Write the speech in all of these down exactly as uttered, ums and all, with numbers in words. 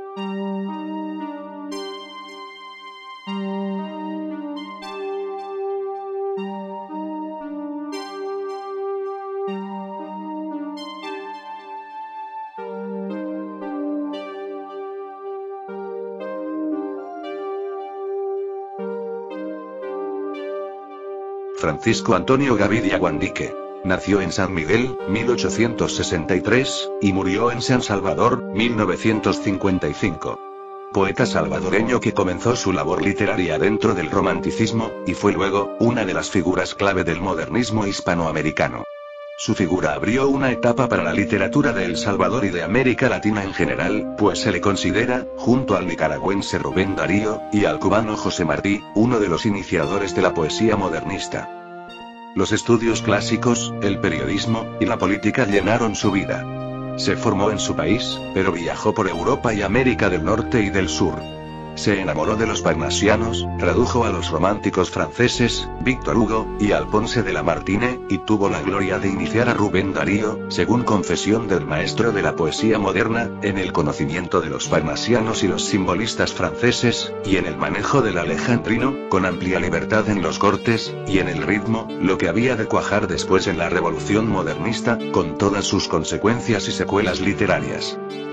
Francisco Antonio Gavidia Guandique. Nació en San Miguel, mil ochocientos sesenta y tres, y murió en San Salvador, mil novecientos cincuenta y cinco. Poeta salvadoreño que comenzó su labor literaria dentro del romanticismo, y fue luego, una de las figuras clave del modernismo hispanoamericano. Su figura abrió una etapa para la literatura de El Salvador y de América Latina en general, pues se le considera, junto al nicaragüense Rubén Darío, y al cubano José Martí, uno de los iniciadores de la poesía modernista. Los estudios clásicos, el periodismo, y la política llenaron su vida. Se formó en su país, pero viajó por Europa y América del Norte y del Sur. Se enamoró de los parnasianos, tradujo a los románticos franceses, Víctor Hugo, y Alphonse de Lamartine, y tuvo la gloria de iniciar a Rubén Darío, según confesión del maestro de la poesía moderna, en el conocimiento de los parnasianos y los simbolistas franceses, y en el manejo del alejandrino, con amplia libertad en los cortes, y en el ritmo, lo que había de cuajar después en la revolución modernista, con todas sus consecuencias y secuelas literarias.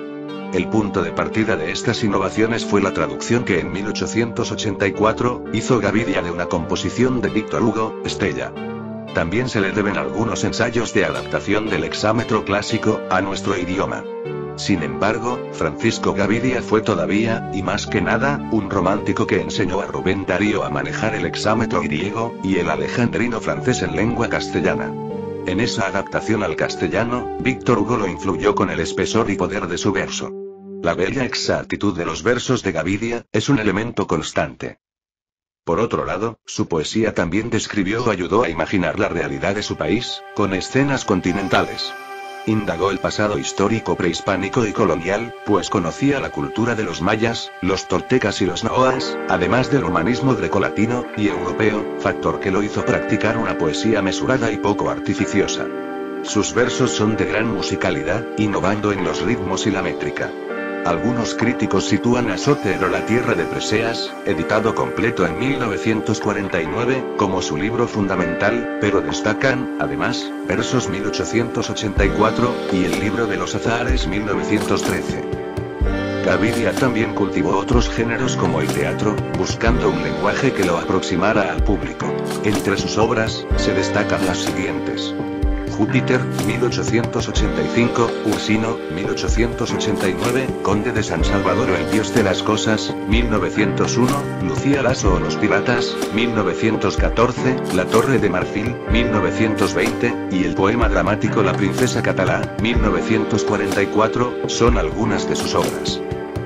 El punto de partida de estas innovaciones fue la traducción que en mil ochocientos ochenta y cuatro, hizo Gavidia de una composición de Víctor Hugo, Estella. También se le deben algunos ensayos de adaptación del hexámetro clásico, a nuestro idioma. Sin embargo, Francisco Gavidia fue todavía, y más que nada, un romántico que enseñó a Rubén Darío a manejar el hexámetro griego, y el alejandrino francés en lengua castellana. En esa adaptación al castellano, Víctor Hugo lo influyó con el espesor y poder de su verso. La bella exactitud de los versos de Gavidia, es un elemento constante. Por otro lado, su poesía también describió o ayudó a imaginar la realidad de su país, con escenas continentales. Indagó el pasado histórico prehispánico y colonial, pues conocía la cultura de los mayas, los toltecas y los nahuas, además del humanismo grecolatino y europeo, factor que lo hizo practicar una poesía mesurada y poco artificiosa. Sus versos son de gran musicalidad, innovando en los ritmos y la métrica. Algunos críticos sitúan a Sotero La Tierra de Preseas, editado completo en mil novecientos cuarenta y nueve, como su libro fundamental, pero destacan, además, Versos mil ochocientos ochenta y cuatro, y el Libro de los Azahares mil novecientos trece. Gavidia también cultivó otros géneros como el teatro, buscando un lenguaje que lo aproximara al público. Entre sus obras, se destacan las siguientes: Júpiter, mil ochocientos ochenta y cinco, Ursino, mil ochocientos ochenta y nueve, Conde de San Salvador o El Dios de las Cosas, mil novecientos uno, Lucía Lasso o Los Piratas, mil novecientos catorce, La Torre de Marfil, mil novecientos veinte, y el poema dramático La Princesa Catalá, mil novecientos cuarenta y cuatro, son algunas de sus obras.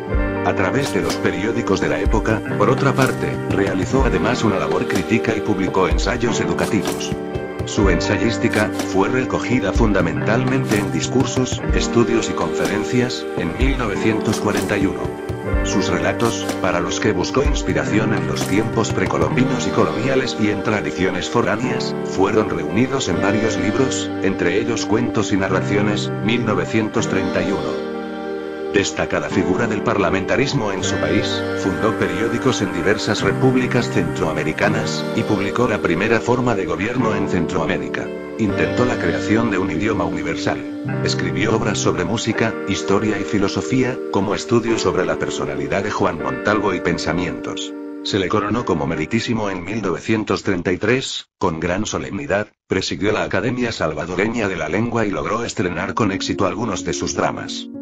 A través de los periódicos de la época, por otra parte, realizó además una labor crítica y publicó ensayos educativos. Su ensayística fue recogida fundamentalmente en discursos, estudios y conferencias, en mil novecientos cuarenta y uno. Sus relatos, para los que buscó inspiración en los tiempos precolombinos y coloniales y en tradiciones foráneas, fueron reunidos en varios libros, entre ellos Cuentos y Narraciones, mil novecientos treinta y uno. Destacada figura del parlamentarismo en su país, fundó periódicos en diversas repúblicas centroamericanas, y publicó la primera forma de gobierno en Centroamérica. Intentó la creación de un idioma universal. Escribió obras sobre música, historia y filosofía, como Estudios sobre la personalidad de Juan Montalvo y Pensamientos. Se le coronó como meritísimo en mil novecientos treinta y tres, con gran solemnidad, presidió la Academia Salvadoreña de la Lengua y logró estrenar con éxito algunos de sus dramas.